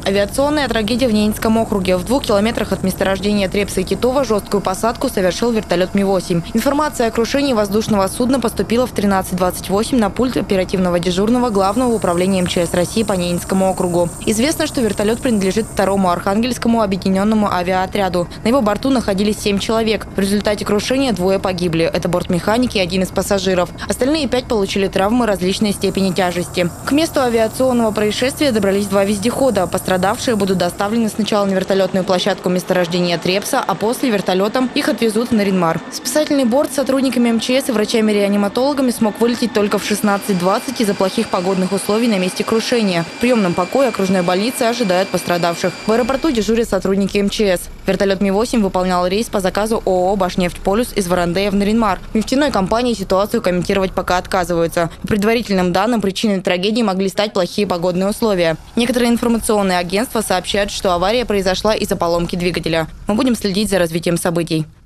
Авиационная трагедия в Ненецком округе. В 2 километрах от месторождения Трепса и Титова жесткую посадку совершил вертолет Ми-8. Информация о крушении воздушного судна поступила в 13:28 на пульт оперативного дежурного Главного управления МЧС России по Ненецкому округу. Известно, что вертолет принадлежит 2-му Архангельскому объединенному авиаотряду. На его борту находились 7 человек. В результате крушения 2 погибли. Это бортмеханик и 1 из пассажиров. Остальные 5 получили травмы различной степени тяжести. К месту авиационного происшествия добрались 2 вездехода. Пострадавшие будут доставлены сначала на вертолетную площадку месторождения Трепса, а после вертолетом их отвезут на Ринмар. Спасательный борт с сотрудниками МЧС и врачами-реаниматологами смог вылететь только в 16:20 из-за плохих погодных условий на месте крушения. В приемном покое окружной больницы ожидают пострадавших. В аэропорту дежурят сотрудники МЧС. Вертолет Ми-8 выполнял рейс по заказу ООО «Башнефть-Полюс» из Варандея в Наринмар. В нефтяной компании ситуацию комментировать пока отказываются. По предварительным данным, причиной трагедии могли стать плохие погодные условия. Некоторые информационные агентства сообщают, что авария произошла из-за поломки двигателя. Мы будем следить за развитием событий.